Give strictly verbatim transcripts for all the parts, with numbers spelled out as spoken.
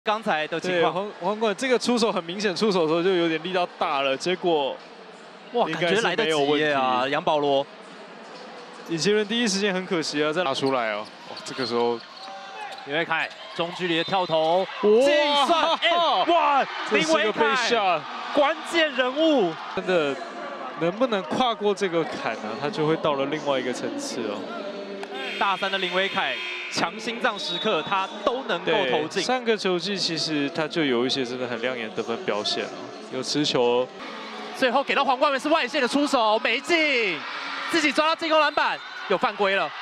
刚才的情况。 黄黄冠这个出手很明显，出手的时候就有点力道大了，结果哇，感觉来得及啊，杨保罗。 尹奇伦第一时间很可惜啊，再拿出来哦。哇，这个时候林威凯中距离的跳投，净算 and one， 林威凯关键人物， 真的能不能跨过这个坎呢？他就会到了另外一个层次哦。 大三的林威凯。 强心脏时刻，他都能够投进。 上个球季其实他就有一些真的很亮眼的得分表现哦，有持球， 最后给到黄冠文是外线的出手没进，自己抓到进攻篮板，有犯规了。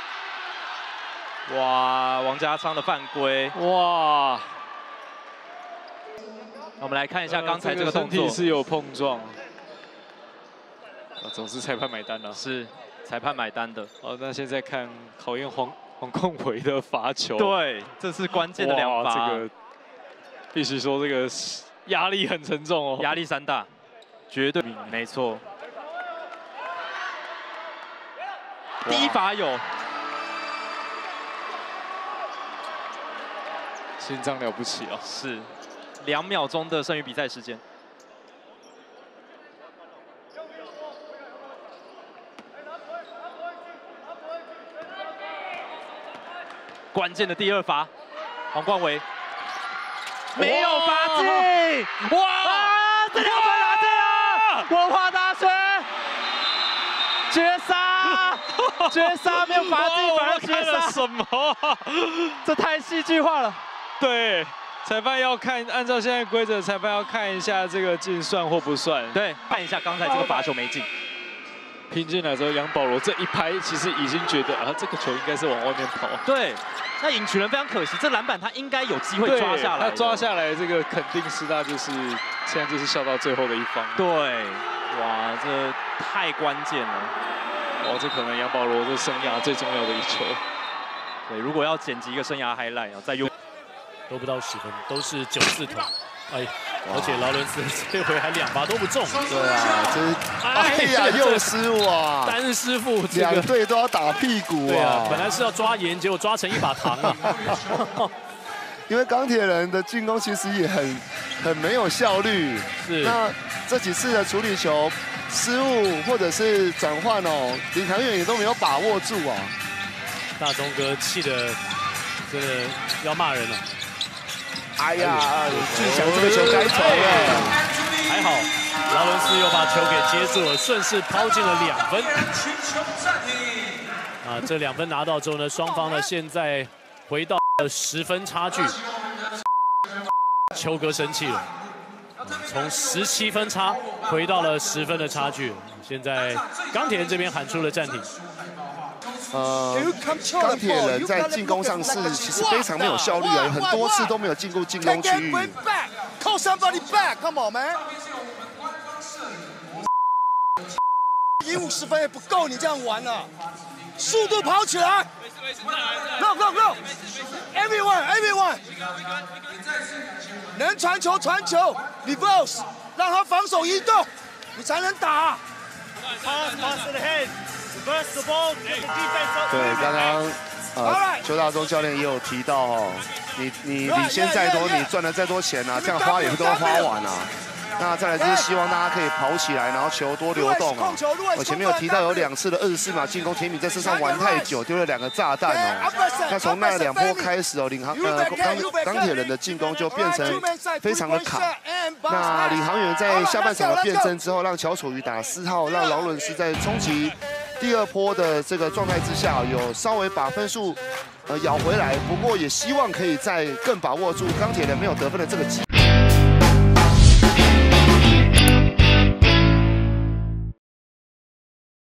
哇，王家昌的犯规，哇！我们来看一下刚才这个动作， 身体是有碰撞，啊，总是裁判买单了， 是裁判买单的。 哦，那现在看考验黄。 黄控伟的罚球， 对，这是关键的两罚。 这个必须说，这个压力很沉重哦， 压力山大，绝对没错。第一罚有， 心脏了不起啊！ 是，两秒钟的剩余比赛时间。 关键的第二罚，黄冠维没有罚进，哇！这两分拿进了，文化大学绝杀，绝杀没有罚进，反而绝杀， 什么？ 这太戏剧化了。 对，裁判要看，按照现在规则，裁判要看一下这个进算或不算。 对，看一下刚才这个罚球没进。 拼进来之后，杨保罗这一拍，其实已经觉得啊，这个球应该是往外面跑。 对，那尹曲人非常可惜，这篮板他应该有机会抓下来。 他抓下来，这个肯定师大就是现在就是笑到最后的一方。 对，哇，这太关键了。 哇，这可能杨保罗这生涯最重要的一球。 对，如果要剪辑一个生涯 highlight 啊，再用都不到十分，都是九四投。哎。 而且劳伦斯这回还两罚都不中。 对啊，这是哎呀又失误啊！ 丹师傅两队都要打屁股啊！ 对啊，本来是要抓盐，结果抓成一把糖啊！ 因为钢铁人的进攻其实也很很没有效率。 是。 那这几次的处理球失误或者是转换哦，李航远也都没有把握住啊。 大东哥气得真的要骂人了。 哎呀，俊祥这个球该投了， 还好，劳伦斯又把球给接住了，顺势抛进了两分。啊，这两分拿到之后呢，双方呢现在回到了十分差距。邱哥生气了，从十七分差回到了十分的差距。现在钢铁人这边喊出了暂停。 呃，钢铁人在进攻上是其实非常没有效率啊，有很多次都没有进入进攻区域。Call somebody back, come on, man！ 赢五十分也不够，你这样玩了。速度跑起来 ！Go go go! Everyone, everyone！ 能传球传球 ，reverse， 让他防守移动，你才能打。Pass, pass to the head. 对，刚刚呃，邱大中教练也有提到哦，你你领先再多，你赚了再多钱啊，这样花也都花完啊。那再来就是希望大家可以跑起来，然后球多流动啊。我前面有提到有两次的二十四码进攻，田米在身上玩太久，丢了两个炸弹哦。那从那两波开始哦，领航呃钢钢铁人的进攻就变成非常的卡。那领航员在下半场的变身之后，让乔楚瑜打四号，让劳伦斯在冲击。 第二波的这个状态之下，有稍微把分数呃咬回来，不过也希望可以再更把握住钢铁人没有得分的这个机会。